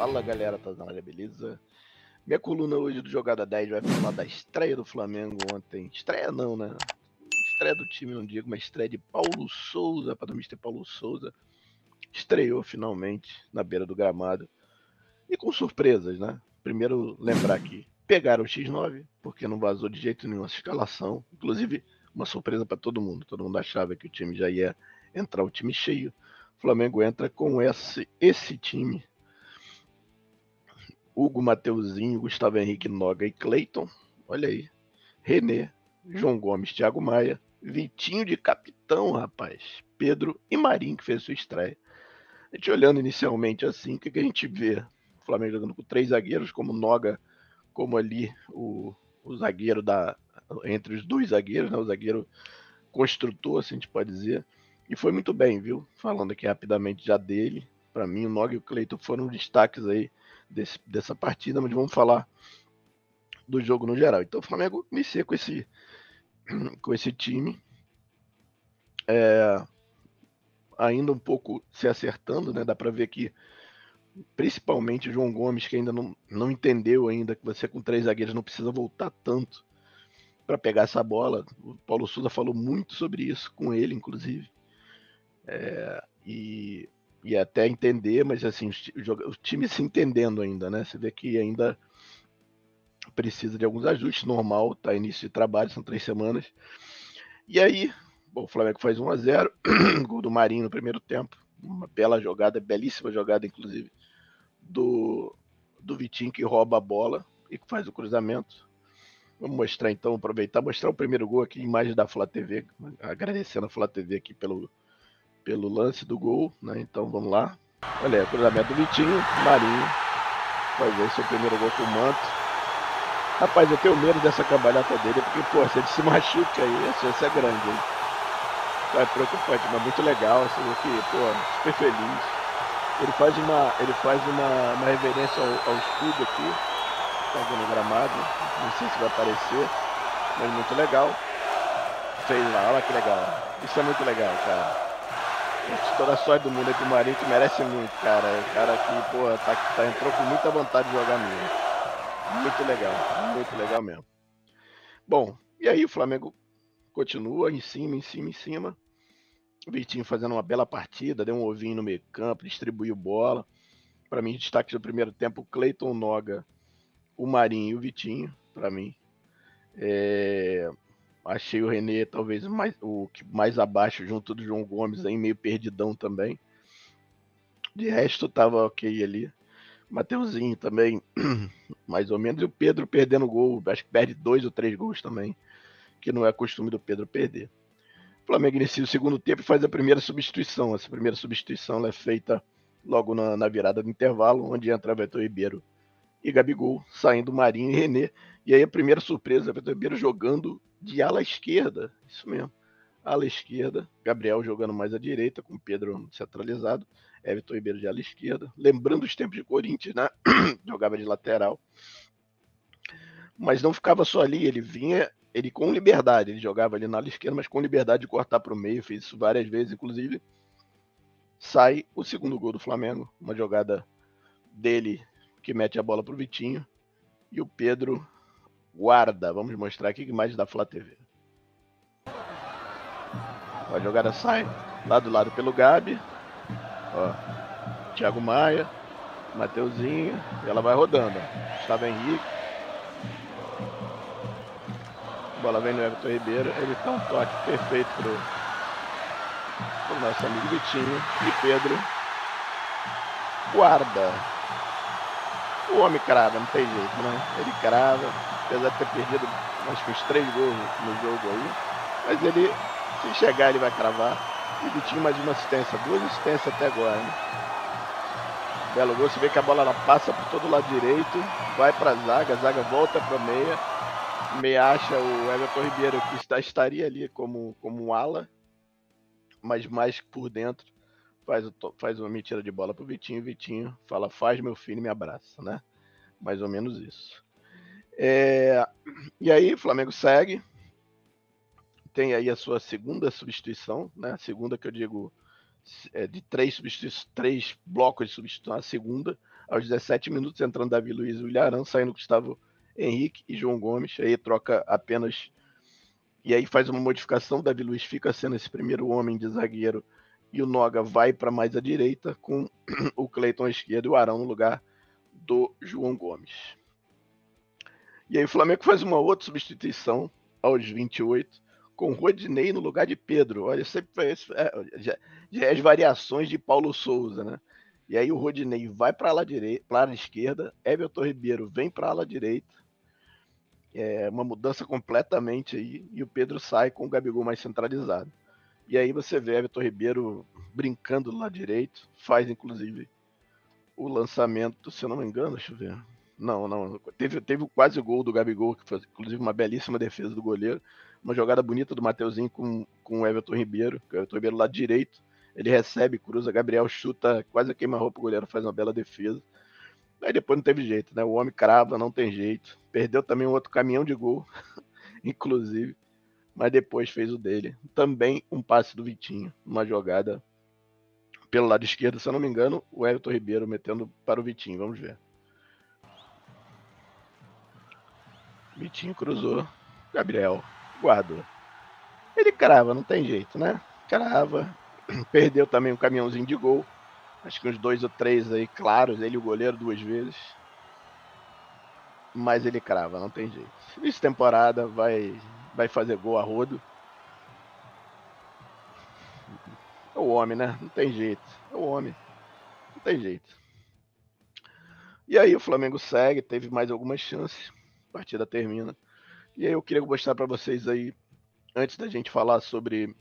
Fala galera, tá na área, beleza? Minha coluna hoje do Jogada 10 vai falar da estreia do Flamengo ontem. Estreia não, né? Estreia do time, não digo, mas estreia de Paulo Souza, para o Mister Paulo Souza. Estreou finalmente na beira do gramado. E com surpresas, né? Primeiro, lembrar que pegaram o X9, porque não vazou de jeito nenhum essa escalação. Inclusive, uma surpresa para todo mundo. Todo mundo achava que o time já ia entrar o time cheio. O Flamengo entra com esse time. Hugo, Mateuzinho, Gustavo Henrique, Noga e Cleiton. Olha aí. René, João Gomes, Thiago Maia, Vitinho de capitão, rapaz. Pedro e Marinho, que fez sua estreia. A gente olhando inicialmente assim, o que a gente vê? O Flamengo jogando com 3 zagueiros, como Noga, como ali o zagueiro entre os 2 zagueiros, né? O zagueiro construtor, assim a gente pode dizer. E foi muito bem, viu? Falando aqui rapidamente já dele. Para mim, o Noga e o Cleiton foram destaques aí dessa partida, mas vamos falar do jogo no geral. Então o Flamengo inicia com esse time, ainda um pouco se acertando, né? Dá para ver que principalmente o João Gomes, que ainda não entendeu ainda que você com 3 zagueiros não precisa voltar tanto para pegar essa bola. O Paulo Souza falou muito sobre isso com ele, inclusive. E até entender, mas assim, o time se entendendo ainda, né? Você vê que ainda precisa de alguns ajustes, normal, tá início de trabalho, são 3 semanas. E aí, bom, o Flamengo faz 1-0, gol do Marinho no primeiro tempo, uma bela jogada, belíssima jogada, inclusive, do Vitinho, que rouba a bola e faz o cruzamento. Vamos mostrar então, aproveitar, mostrar o primeiro gol aqui, imagem da Flá TV, agradecendo a Flá TV aqui pelo lance do gol, né? Então vamos lá. Olha aí, o cruzamento do Vitinho, Marinho faz aí seu primeiro gol com o manto. Rapaz, eu tenho medo dessa cambalhota dele, porque, pô, se ele se machuca aí, a chance é grande, hein? É preocupante, mas muito legal, assim, que, pô, super feliz. Ele faz uma reverência ao escudo aqui, tá no gramado, não sei se vai aparecer, mas muito legal. Fez lá, olha que legal. Isso é muito legal, cara. Toda a sorte do mundo aí pro Marinho, que merece muito, cara. O cara que, pô, entrou com muita vontade de jogar mesmo. Muito legal mesmo. Bom, e aí o Flamengo continua em cima. O Vitinho fazendo uma bela partida, deu um ovinho no meio campo, distribuiu bola. Para mim, destaque do primeiro tempo, o Cleiton, Noga, o Marinho e o Vitinho, para mim. Achei o René talvez mais abaixo, junto do João Gomes, aí meio perdidão também. De resto, tava ok ali. Mateuzinho também, mais ou menos. E o Pedro perdendo gol, acho que perde 2 ou 3 gols também, que não é costume do Pedro perder. O Flamengo inicia o segundo tempo e faz a primeira substituição. Essa primeira substituição é feita logo na virada do intervalo, onde entra Everton Ribeiro e Gabigol, saindo Marinho e René. E aí a primeira surpresa, Everton Ribeiro jogando de ala esquerda. Isso mesmo. Ala esquerda, Gabriel jogando mais à direita, com Pedro centralizado, Everton Ribeiro de ala esquerda. Lembrando os tempos de Corinthians, né? Jogava de lateral. Mas não ficava só ali, ele com liberdade, ele jogava ali na ala esquerda, mas com liberdade de cortar para o meio, fez isso várias vezes, inclusive. Sai o segundo gol do Flamengo, uma jogada dele que mete a bola pro Vitinho e o Pedro guarda. Vamos mostrar aqui que imagem da Flá TV. A jogada sai lá do lado pelo Gabi, ó, Thiago Maia, Mateuzinho, e ela vai rodando, ó. Gustavo Henrique. A bola vem no Everton Ribeiro, ele dá um toque perfeito pro nosso amigo Vitinho e Pedro guarda. O homem crava, não tem jeito, né? Ele crava, apesar de ter perdido acho que uns 3 gols no jogo aí, mas ele, se chegar, ele vai cravar. E o Vitinho mais uma assistência, 2 assistências até agora, né? Belo gol, você vê que a bola ela passa por todo o lado direito, vai pra zaga, a zaga volta pra meia, meia acha o Everton Ribeiro, que estaria ali como um ala, mas mais por dentro, faz uma mentira de bola pro Vitinho, e Vitinho fala, faz meu filho e me abraça, né? Mais ou menos isso. E aí o Flamengo segue, tem aí a sua segunda substituição, né? A segunda que eu digo de 3 blocos de substituição, Aos 17 minutos, entrando Davi Luiz e Ilharão, saindo Gustavo Henrique e João Gomes. Aí troca apenas... E aí faz uma modificação, o Davi Luiz fica sendo esse primeiro homem de zagueiro e o Noga vai para mais à direita, com o Cleiton à esquerda e o Arão no lugar do João Gomes. E aí o Flamengo faz uma outra substituição aos 28, com o Rodinei no lugar de Pedro. Olha, sempre já é as variações de Paulo Souza, né? E aí o Rodinei vai para a ala esquerda, Everton Ribeiro vem para a ala direita. É uma mudança completamente aí, e o Pedro sai com o Gabigol mais centralizado. E aí você vê Everton Ribeiro brincando do lado direito, faz inclusive o lançamento, se eu não me engano, deixa eu ver. Não. Teve quase o gol do Gabigol, que foi inclusive uma belíssima defesa do goleiro. Uma jogada bonita do Mateuzinho com o Everton Ribeiro. O Everton Ribeiro lado direito. Ele recebe, cruza, Gabriel chuta, quase queima-roupa, o goleiro faz uma bela defesa. Aí depois não teve jeito, né? O homem crava, não tem jeito. Perdeu também um outro caminhão de gol, inclusive. Mas depois fez o dele. Também um passe do Vitinho, uma jogada pelo lado esquerdo, se eu não me engano, o Everton Ribeiro metendo para o Vitinho. Vamos ver. Vitinho cruzou. Gabriel guardou. Ele crava, não tem jeito, né? Crava. Perdeu também um caminhãozinho de gol. Acho que uns 2 ou 3 aí, claros. Ele e o goleiro 2 vezes. Mas ele crava, não tem jeito. Essa temporada vai fazer gol a rodo. É o homem, né? Não tem jeito. É o homem. Não tem jeito. E aí o Flamengo segue, teve mais algumas chances. A partida termina. E aí eu queria mostrar para vocês aí, antes da gente falar sobre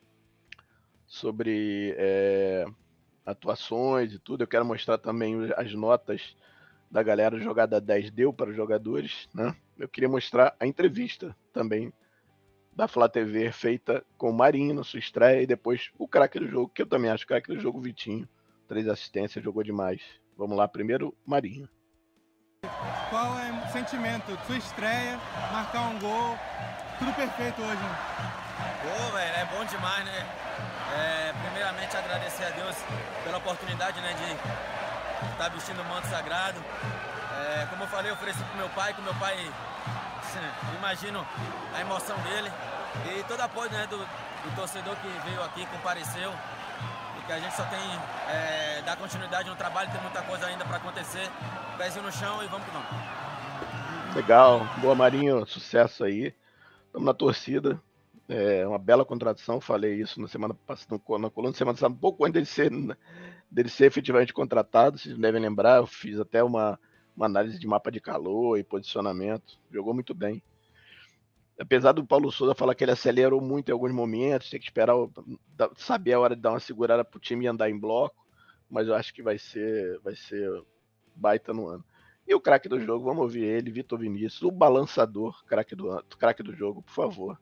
atuações e tudo, eu quero mostrar também as notas da galera do Jogada 10 deu para os jogadores, né? Eu queria mostrar a entrevista também da Flá TV feita com o Marinho na sua estreia e depois o craque do jogo, que eu também acho craque do jogo, Vitinho. 3 assistências, jogou demais. Vamos lá, primeiro, Marinho. Qual é o sentimento? Sua estreia, marcar um gol, tudo perfeito hoje, né? Pô, velho, é bom demais, né? Primeiramente agradecer a Deus pela oportunidade, né, de estar vestindo o manto sagrado. Como eu falei, eu ofereci pro meu pai, imagino a emoção dele e todo apoio, né, do torcedor que veio aqui, compareceu, e que a gente só tem dar continuidade no trabalho, tem muita coisa ainda para acontecer, pezinho no chão e vamos que vamos. Legal, boa Marinho, sucesso aí, estamos na torcida. É uma bela contratação, falei isso na semana passada, na coluna semana passada, um pouco antes dele ser efetivamente contratado. Vocês devem lembrar, eu fiz até uma análise de mapa de calor e posicionamento, jogou muito bem. Apesar do Paulo Souza falar que ele acelerou muito em alguns momentos, tem que esperar, saber a hora de dar uma segurada para o time andar em bloco, mas eu acho que vai ser baita no ano. E o craque do jogo, vamos ouvir ele, Vitor Vinícius, o balançador, craque do jogo, por favor.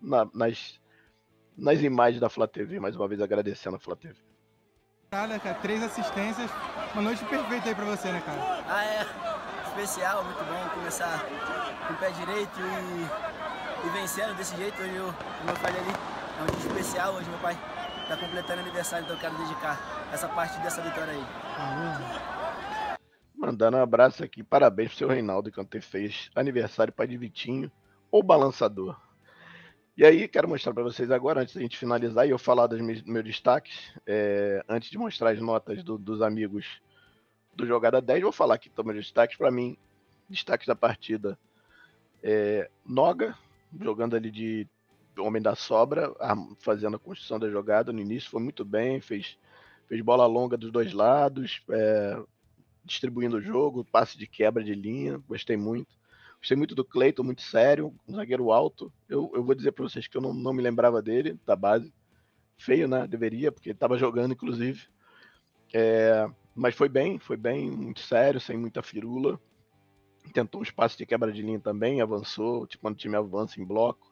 Nas imagens da Flá TV, mais uma vez agradecendo a Flá TV. Cara, 3 assistências, uma noite perfeita aí pra você, né, cara? Especial, muito bom começar com o pé direito e vencendo desse jeito. Hoje, como eu falei ali, é um dia especial. Hoje meu pai tá completando aniversário, então eu quero dedicar essa parte dessa vitória aí. Mandando um abraço aqui, parabéns pro seu Reinaldo, que ontem fez aniversário pai de Vitinho, o balançador. E aí, quero mostrar para vocês agora, antes da gente finalizar, e eu falar dos meus destaques, antes de mostrar as notas dos amigos do Jogada 10, vou falar aqui também meus destaques. Para mim, destaques da partida, Noga, jogando ali de homem da sobra, fazendo a construção da jogada no início, foi muito bem, fez bola longa dos dois lados, distribuindo o jogo, passe de quebra de linha, gostei muito. Gostei muito do Cleiton, muito sério, um zagueiro alto. Eu vou dizer para vocês que eu não me lembrava dele, da base. Feio, né? Deveria, porque ele estava jogando, inclusive. Mas foi bem, muito sério, sem muita firula. Tentou um espaço de quebra de linha também, avançou, tipo, quando o time avança em bloco.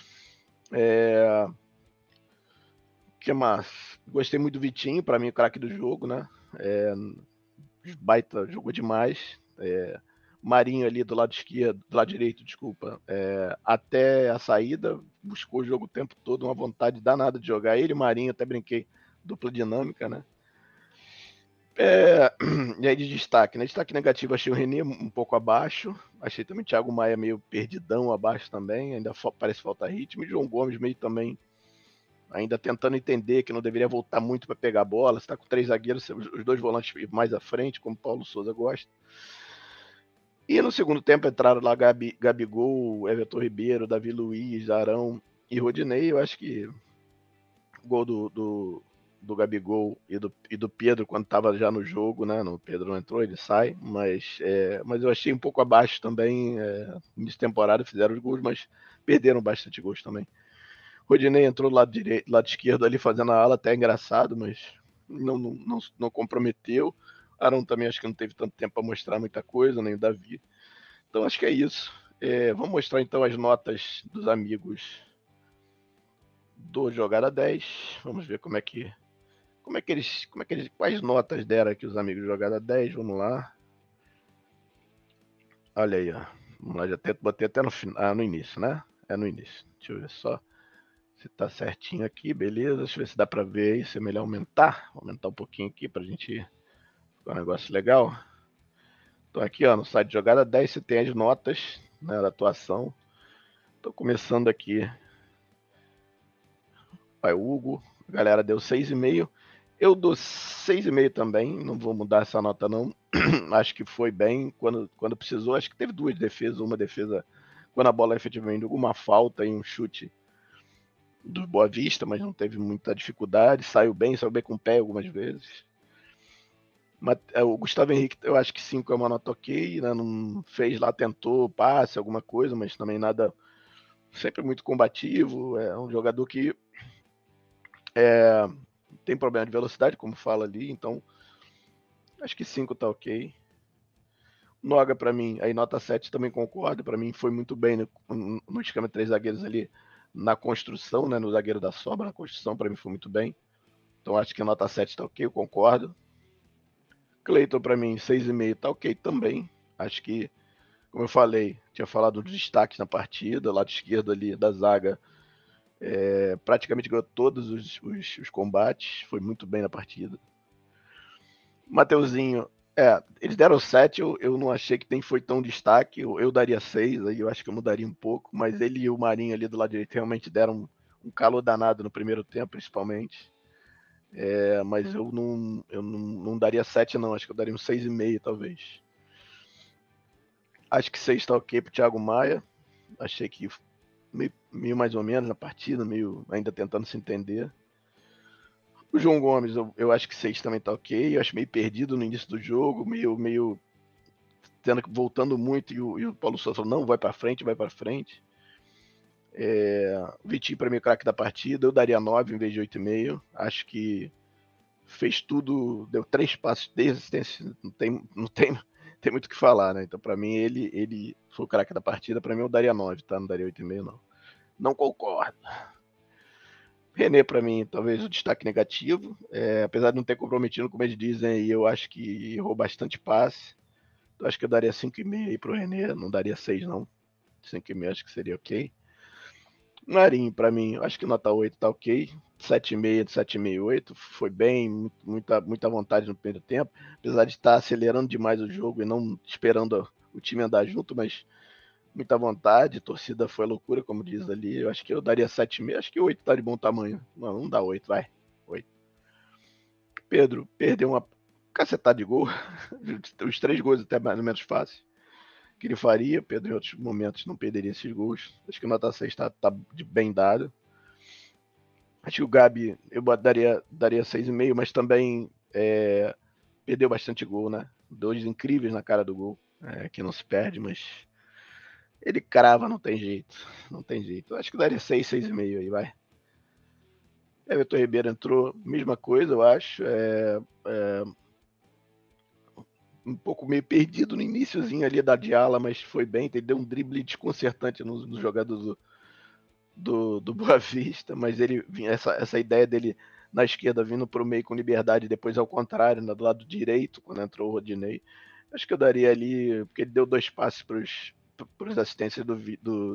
Que mais? Gostei muito do Vitinho, para mim o craque do jogo, né? Baita, jogou demais. Marinho ali do lado esquerdo, do lado direito, desculpa, até a saída, buscou o jogo o tempo todo, uma vontade danada de jogar. Ele e Marinho, até brinquei, dupla dinâmica, né? E aí de destaque, né? Destaque negativo, achei o René um pouco abaixo. Achei também o Thiago Maia meio perdidão abaixo também. Ainda parece faltar ritmo. E João Gomes meio também ainda tentando entender que não deveria voltar muito para pegar a bola. Você está com 3 zagueiros, os 2 volantes mais à frente, como o Paulo Souza gosta. E no segundo tempo entraram lá Gabigol, Everton Ribeiro, Davi Luiz, Arão e Rodinei. Eu acho que o gol do Gabigol e do Pedro, quando estava já no jogo, né? O Pedro não entrou, ele sai, mas eu achei um pouco abaixo também. Início de temporada fizeram os gols, mas perderam bastante gols também. Rodinei entrou do lado direito, lado esquerdo ali fazendo a ala, até engraçado, mas não comprometeu. Arão também acho que não teve tanto tempo para mostrar muita coisa, nem o Davi. Então acho que é isso. Vamos mostrar então as notas dos amigos do Jogada 10. Vamos ver quais notas deram aqui os amigos do Jogada 10. Vamos lá. Olha aí, ó. Vamos lá, já botei até no final, no início, né? É no início. Deixa eu ver só se tá certinho aqui, beleza. Deixa eu ver se dá para ver aí, se é melhor aumentar. Vou aumentar um pouquinho aqui pra gente ficar um negócio legal. Então aqui, ó, no site Jogada 10 você tem as notas, né, da atuação. Tô começando aqui. Pai Hugo, a galera deu 6,5. Eu dou 6,5 também, não vou mudar essa nota não. Acho que foi bem quando precisou. Acho que teve 2 defesas, uma defesa quando a bola efetivamente alguma falta e um chute do Boa Vista, mas não teve muita dificuldade. Saiu bem com o pé algumas vezes. Mas, o Gustavo Henrique, eu acho que 5 é uma nota ok, né? Não fez lá, tentou passe, alguma coisa, mas também nada, sempre muito combativo. É um jogador que tem problema de velocidade, como fala ali, então acho que 5 tá ok. Noga, para mim, aí nota 7 também concordo, para mim foi muito bem no esquema de 3 zagueiros ali na construção, né, no zagueiro da sobra, na construção, para mim foi muito bem. Então acho que a nota 7 tá ok, eu concordo. Cleiton, para mim, 6,5 tá ok também. Acho que, como eu falei, tinha falado dos destaques na partida, lado esquerdo ali da zaga, praticamente ganhou todos os combates, foi muito bem na partida. Mateuzinho, eles deram 7, eu não achei que foi tão destaque, eu daria 6, aí eu acho que eu mudaria um pouco, mas ele e o Marinho ali do lado direito realmente deram um calor danado no primeiro tempo, principalmente. Mas eu não daria 7 não, acho que eu daria um 6,5 talvez. Acho que 6 tá ok pro Thiago Maia, achei que meio mais ou menos na partida, meio ainda tentando se entender. O João Gomes, eu acho que 6 também tá ok. Eu acho meio perdido no início do jogo, meio voltando muito. E o Paulo Souza falou: não, vai pra frente, vai pra frente. O Vitinho, pra mim, é o craque da partida. Eu daria 9 em vez de 8,5. Acho que fez tudo, deu 3 passos de assistência. Não tem muito o que falar, né? Então, pra mim, ele foi o craque da partida. Pra mim, eu daria 9, tá? Não daria 8,5, não. Não concordo. René, para mim, talvez o destaque negativo, apesar de não ter comprometido, como eles dizem, eu acho que errou bastante passe. Então, acho que eu daria 5,5 aí pro René, não daria 6 não. 5,5 acho que seria ok. Marinho, para mim, acho que nota 8 tá ok. 7,5 de 7,5, 8. Foi bem, muita vontade no primeiro tempo. Apesar de estar acelerando demais o jogo e não esperando o time andar junto, mas muita vontade, torcida foi loucura, como diz ali. Eu acho que eu daria 7,5, acho que 8 tá de bom tamanho. Não dá 8, vai. 8. Pedro perdeu uma cacetada de gol. Os 3 gols até mais ou menos fácil. Que ele faria, Pedro em outros momentos não perderia esses gols. Acho que a nota 6 tá bem dado. Acho que o Gabi eu daria 6,5, mas também perdeu bastante gol, né? 2 incríveis na cara do gol, que não se perde, mas ele crava, não tem jeito. Não tem jeito. Acho que daria 6, 6,5 aí, vai. Everton Ribeiro entrou, mesma coisa, eu acho. Um pouco meio perdido no iníciozinho ali da Diala, mas foi bem. Ele deu um drible desconcertante no jogador do Boa Vista, mas ele vinha essa ideia dele na esquerda vindo para o meio com liberdade, depois ao contrário, né, do lado direito, quando entrou o Rodinei. Acho que eu daria ali, porque ele deu 2 passes para os assistências do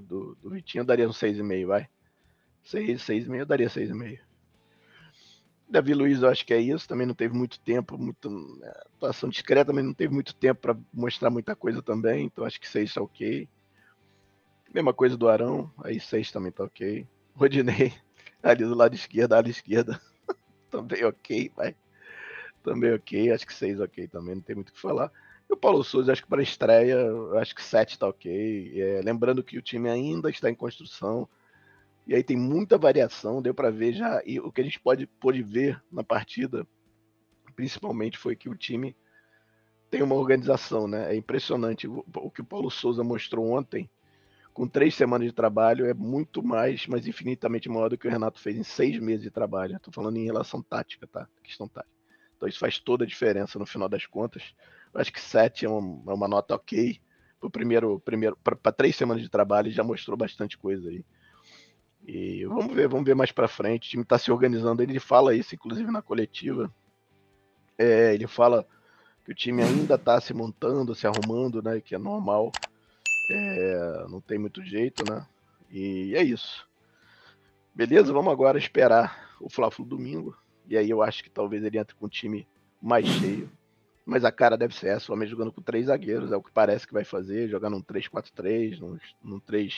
Vitinho, eu daria um 6,5, vai. 6,5, eu daria 6,5. Davi Luiz, eu acho que é isso. Também não teve muito tempo, atuação discreta, mas não teve muito tempo para mostrar muita coisa também. Então acho que 6 tá ok. Mesma coisa do Arão, aí 6 também tá ok. Rodinei, ali do lado esquerdo, ala esquerda, também ok, vai. Também ok, acho que 6 ok também, não tem muito o que falar. E o Paulo Souza, acho que para estreia, eu acho que 7 tá ok. Lembrando que o time ainda está em construção. E aí tem muita variação, deu para ver já. E o que a gente pôde ver na partida, principalmente, foi que o time tem uma organização, né? É impressionante. O que o Paulo Souza mostrou ontem, com 3 semanas de trabalho, é muito mais, mas infinitamente maior do que o Renato fez em 6 meses de trabalho. Estou falando em relação tática, tá? Questão tática. Então isso faz toda a diferença no final das contas. Eu acho que 7 é uma nota ok. Para 3 semanas de trabalho, já mostrou bastante coisa aí. E vamos ver mais para frente. O time está se organizando. Ele fala isso, inclusive, na coletiva. Ele fala que o time ainda está se montando, se arrumando, né? Que é normal. Não tem muito jeito, né? E é isso. Beleza? Vamos agora esperar o Fla-Flu domingo. E aí eu acho que talvez ele entre com um time mais cheio. Mas a cara deve ser essa, o Flamengo jogando com 3 zagueiros. É o que parece que vai fazer. Jogar num 3-4-3, num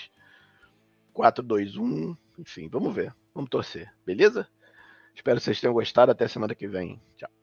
3-4-2-1. Enfim, vamos ver. Vamos torcer. Beleza? Espero que vocês tenham gostado. Até semana que vem. Tchau.